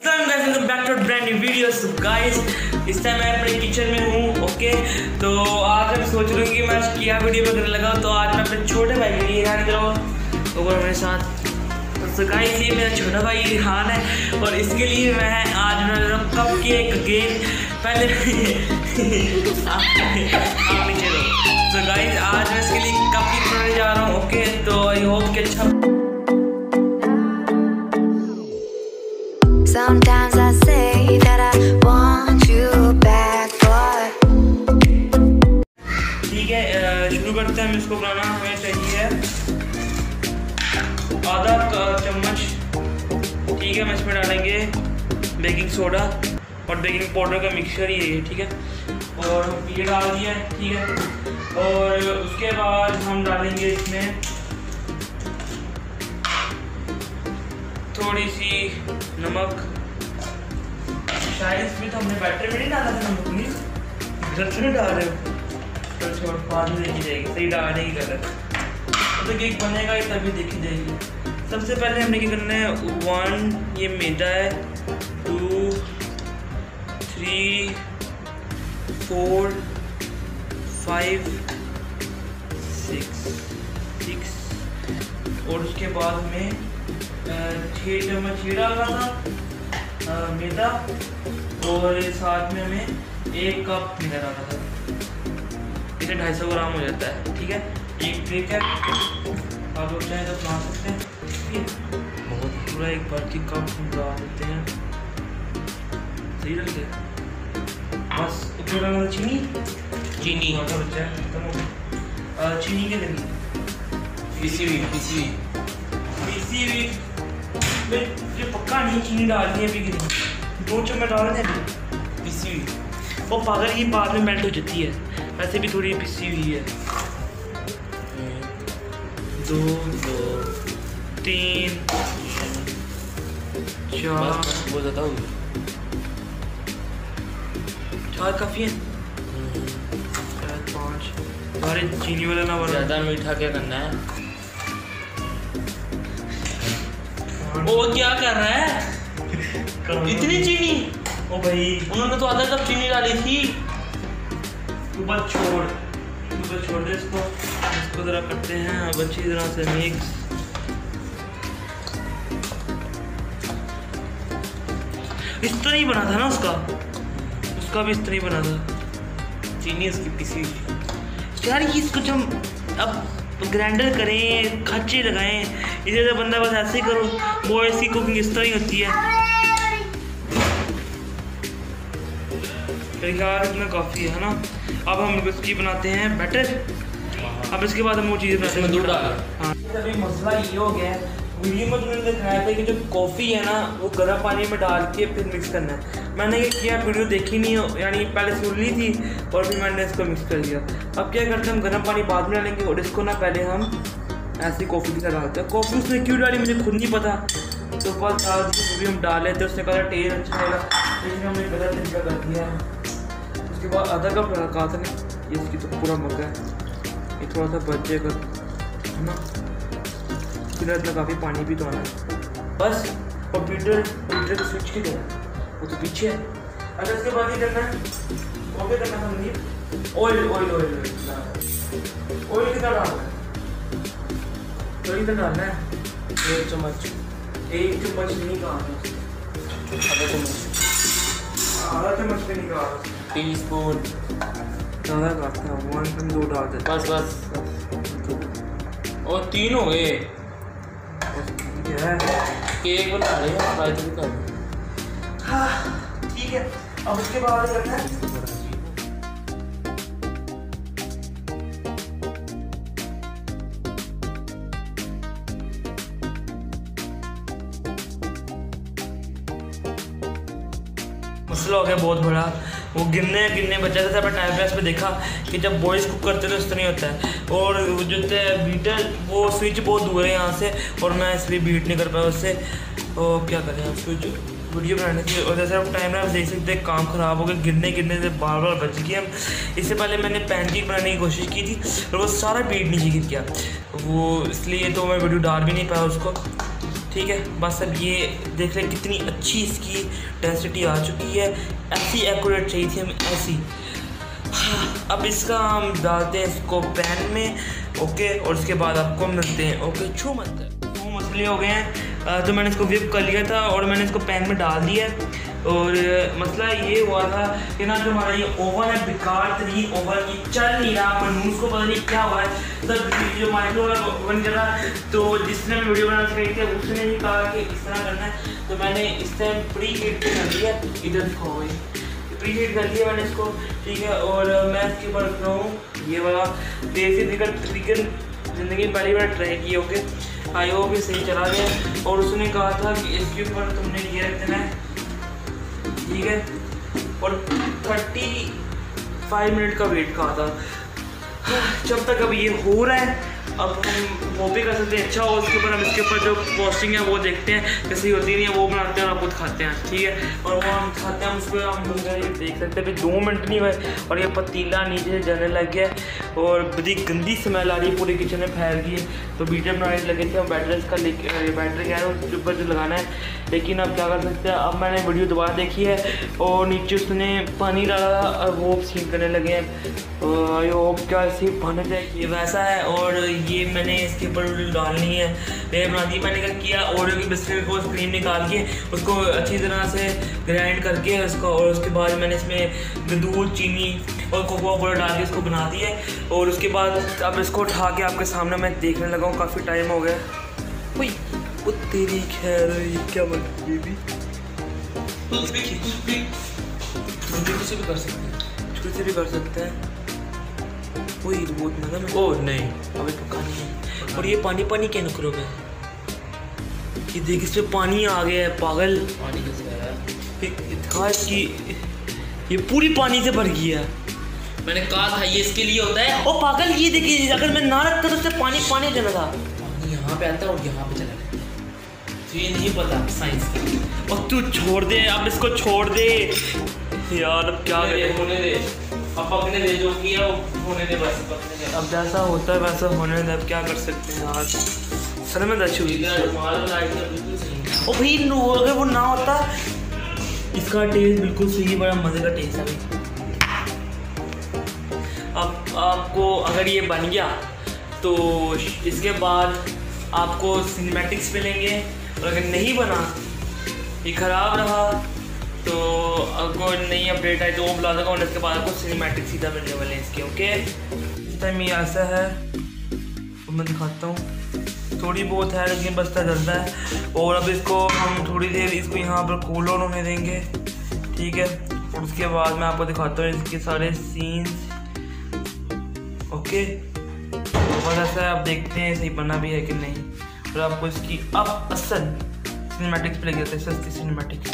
Back to brand new videos guys. इस time मैं अपने किचन में हूँ। ओके, तो आज मैं सोच रहा हूँ कि मैं क्या वीडियो वगैरह लगाऊँ। तो आज मैं अपने छोटे भाई के लिए रिहान करो और मेरे साथ। तो गाइस ये मेरा छोटा भाई रिहान है और इसके लिए मैं आज मैं कप केक गेम पहले आप नीचे दो। तो गाइस आज मैं इसके लिए कप केक बनाने जा रहा हूँ। ओके, तो आई होप कि अच्छा। Sometimes I say that I want you back, but ठीक है, शुरू करते हैं। हम इसको बनाना हमें चाहिए आधा चम्मच। ठीक है, हम इसमें डालेंगे बेकिंग सोडा और बेकिंग पाउडर का मिक्सचर ही है। ठीक है, और ये डाल दिया है। ठीक है, और उसके बाद हम डालेंगे इसमें थोड़ी सी नमक। शायद इसमें तो हमने बैटर में नहीं डाला था नमक, नहीं घर से नहीं डाल रहे हो तो छोड़ बाद में देखी जाएगी। सही डालने की गलत तो केक बनेगा ही तभी देखी जाएगी। सबसे पहले हमने क्या करना है, 1 ये मैदा है, 2 3 4 5 6 और उसके बाद हमें 6 चम्मच ये डालना था मैदा और साथ में हमें 1 कप मैदा डालना था। इसे 250 ग्राम हो जाता है। ठीक है, एक केक है, आप लोग चाहें तो बना सकते हैं। ठीक है, बहुत पूरा एक बार की कप हम डाल देते हैं। सही लग गया। बस ऊपर डालना चीनी का बच्चा है खत्म हो गया। चीनी के लगी पीसी हुई मुझे पक्का नहीं चीनी डालनी है। अभी 2 चम्मच डालने हैं पिसी हुई। वो पागल की बाद में मेल्ट हो जाती है, वैसे भी थोड़ी पिसी हुई है। 2 3 4 बहुत ज़्यादा हो गया। 4 काफ़ी है। 5 तुम्हारे चीनी वाला ना बना। ज़्यादा मीठा क्या करना है? वो क्या कर रहा है? इतनी चीनी? ओ भाई, उन्होंने तो आधा कप चीनी डाली थी। तू बस छोड़ दे इसको जरा करते हैं अब अच्छी तरह से मिक्स। इस तरह ही बना था ना उसका भी इस तरह ही बना था। चीनी उसकी पिसी यार। ये इसको जब अब ग्राइंडर करें, खच्चे लगाएं, इसे तो बंदा बस ऐसे ही करो। वो ऐसी कुकिंग इस तरह ही होती है। यार इतना काफ़ी है ना। अब हम इसकी बनाते हैं बैटर। अब इसके बाद हम वो चीज़ें बनाते हैं। दूध डाल। हाँ, अभी मसला ये हो गया है, वीडियो में तुमने दिखाया था कि जो कॉफ़ी है ना वो गर्म पानी में डाल के फिर मिक्स करना है। मैंने ये किया, वीडियो देखी नहीं हो, यानी पहले सुन ली थी और फिर मैंने इसको मिक्स कर दिया। अब क्या करते हैं, हम गर्म पानी बाद में डालेंगे और इसको ना पहले हम ऐसी कॉफ़ी की तरह डालते हैं। कॉफ़ी उसने क्यों डाली मुझे खुद नहीं पता, तो बस डाल दी। भी हम डाले थे, उसने कहा टेस्ट अच्छा होगा, लेकिन हमने गलत तरीका कर दिया है। उसके बाद आधा कप कहा था ना, ये इसकी तो पूरा मग्गा है, ये थोड़ा सा बच जाएगा है ना। फिर इतना काफ़ी पानी भी तो आना है बस। और बीटर का स्विच के देना, वो तो पीछे है। अच्छा, इसके बाद ये करना है, वो क्या करना था, ऑयल कितना डालना है? कितना डालना है? 1 चम्मच नहीं कहा, आधा चम्मच पे नहीं कहा, टीस्पून ज़्यादा करता है। 1 2 डाल देते बस। और 3 हो गए। केक बना रहे हैं, फ्राई तो कर। हाँ ठीक है, अब उसके बाद करना है मसला हो गया बहुत बड़ा। वो गिरने बचा था। मैं टाइम पैस पे देखा कि जब बॉयज़ कुक करते तो इस तरह नहीं होता है। और जो बीटर वो स्विच बहुत दूर है यहाँ से और मैं इसलिए बीट नहीं कर पाया उससे। और क्या करें, आप स्विच वीडियो बनाने की। और जैसे आप टाइम आप देख सकते हैं, काम ख़राब हो गया, गिरने से बार बच गए हम। इससे पहले मैंने पैनकेक बनाने की कोशिश की थी और वो सारा बीट नीचे गिर गया, वो इसलिए तो मैं वीडियो डाल भी नहीं पाया उसको। ठीक है। बस अब ये देख रहे कितनी अच्छी इसकी डेंसिटी आ चुकी है, ऐसी एक्यूरेट चाहिए थी हमें, ऐसी। अब इसका हम डालते हैं इसको पैन में, ओके, और उसके बाद आपको मिलते हैं, ओके। छू मत कर, वो मसले हो गए हैं। तो मैंने इसको विप कर लिया था और मैंने इसको पैन में डाल दिया। और मसला ये हुआ था कि ना जो हमारा ये ओवन है, बेकार तरीन ओवन, ये चल नहीं रहा, मनूस को पता नहीं क्या हुआ है। तब जो माइक्रोवेव ओवन करा, तो जिसने मैं वीडियो बनाना सिखाई थी उसने ही कहा कि इस तरह करना है, तो मैंने इस टाइम प्री हीट कर लिया, इधर दिखाओ, प्री हीट कर लिया मैंने इसको, ठीक है। और मैं इसके ऊपर रख रहा हूँ ये वाला देसी तरीकन, ज़िंदगी में पहली बार ट्राई की, ओके। आई होप भी सही चला गया। और उसने कहा था कि इसके ऊपर तुमने ये रख देना है, ठीक है। और 35 मिनट का वेट कहा था। जब तक अब ये हो रहा है, अब हम वो भी कर सकते हैं अच्छा हो। उसके ऊपर हम इसके ऊपर जो पोस्टिंग है वो देखते हैं कैसी होती नहीं है, वो बनाते हैं और खुद खाते हैं, ठीक है। और वो हम खाते हैं, उसको हम देख सकते हैं। अभी 2 मिनट नहीं हुए और ये पतीला नीचे से जलने लग गया और बड़ी गंदी स्मेल आ रही है, पूरे किचन में फैल गई है। तो बीटर बनाने लगे थे हम, बैटर इसका बैटर क्या है उसके ऊपर जो लगाना है, लेकिन अब क्या कर सकते हैं। अब मैंने वीडियो दोबारा देखी है और नीचे उसने पानी डाला और वो सीन करने लगे हैं। और क्या सीन बन जाए, ये वैसा है। और ये मैंने इसके ऊपर डालनी है, लेयर बना दी। मैंने क्या किया, ओरियो की बिस्किट को क्रीम निकाल के उसको अच्छी तरह से ग्राइंड करके उसको, और उसके बाद मैंने इसमें दूध, चीनी और कोकोआ पाउडर डाल के इसको बना दिया। और उसके बाद अब इसको उठा के आपके सामने मैं देखने लगा हूँ, काफ़ी टाइम हो गया। वही वो तेरी खैर, ये क्या बन बेबी, किसी भी कर सकते हैं, छोटे से भी कर सकते हैं। वही बहुत मजा में, ओह नहीं अभी पका नहीं है। और ये पानी पानी क्या निकलो में, ये देख इसमें पानी आ गया है, पागल। पानी कैसे आया? इसकी ये पूरी पानी से भर गई है। मैंने कहा था ये इसके लिए होता है। ओ पागल, ये देखिए, अगर मैं ना रखता तो उससे पानी पानी जाना था। पानी यहाँ पे आता है और यहाँ पे चला जाता है, तो ये नहीं पता साइंस का। और तू छोड़ दे, अब इसको छोड़ दे यार, अब क्या करें। होने दे, अब पकने दे, जो किया वो होने दे, बस पकने दे। अब जैसा होता है वैसा होने दे, अब क्या कर सकते हैं यार। सर में दर्द हुई। ओ भाई अगर वो ना होता, इसका टेस्ट बिल्कुल सही, बड़ा मज़े का टेस्ट है भाई। अब आपको अगर ये बन गया तो इसके बाद आपको सिनेमैटिक्स मिलेंगे, और अगर नहीं बना, ये ख़राब रहा, तो अगर नई अपडेट आई तो वो बुला देगा, और इसके बाद आपको सिनेमैटिक सीधा मिलने वाले हैं इसके, ओके। इस टाइम ये ऐसा है, तो मैं दिखाता हूँ, थोड़ी बहुत है लेकिन बस जलता है। और अब इसको हम थोड़ी देर इसको यहाँ पर कूल ऑन होने देंगे, ठीक है। और उसके बाद मैं आपको दिखाता हूँ इसके सारे सीन्स, ओके। बस ऐसा है, आप देखते हैं सही बना भी है कि नहीं। और आपको इसकी अब असल सिनेमैटिक्स पे लग जाता है, सस्ती सिनेमैटिक्स।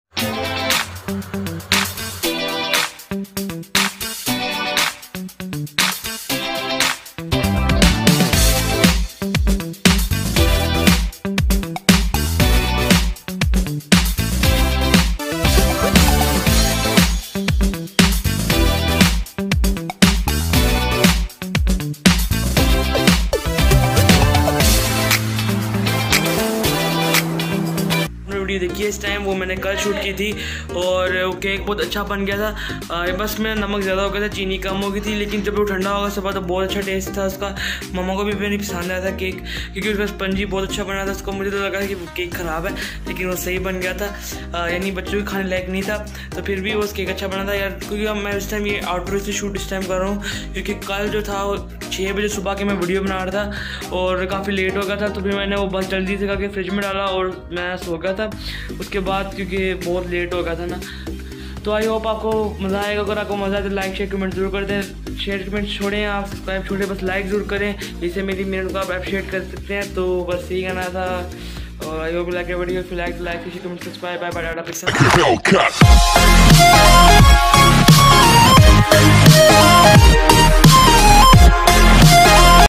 देखिए इस टाइम वो मैंने कल शूट की थी और वो केक बहुत अच्छा बन गया था। बस में नमक ज़्यादा हो गया था, चीनी कम हो गई थी, लेकिन जब वो ठंडा होगा सब तो बहुत अच्छा टेस्ट था उसका। मम्मा को भी नहीं पसंद आया था केक, क्योंकि उसका स्पंजी बहुत अच्छा बना था। उसको मुझे तो लगा कि वो केक ख़राब है, लेकिन वो सही बन गया था, यानी बच्चों के खाने लायक नहीं था। तो फिर भी वो केक अच्छा बना था यार, क्योंकि अब मैं इस टाइम ये आउटडोर से शूट इस टाइम कर रहा हूँ, क्योंकि कल जो था 6 बजे सुबह के मैं वीडियो बना रहा था और काफ़ी लेट हो गया था। तो फिर मैंने वो बस जल्दी से करके फ्रिज में डाला और मैं सो गया था उसके बाद, क्योंकि बहुत लेट हो गया था ना। तो आई होप आपको मज़ा आएगा। अगर आपको मज़ा आए तो लाइक शेयर कमेंट जरूर कर दें। शेयर कमेंट छोड़ें, आप सब्सक्राइब छोड़ें, बस लाइक ज़रूर करें, इससे मेरी मेहनत को आप अप्रिशिएट कर सकते हैं। तो बस यही कहना था और आई होप लाइक वीडियो, फिर like share comment subscribe, bye bye, टाटा, पिक्स।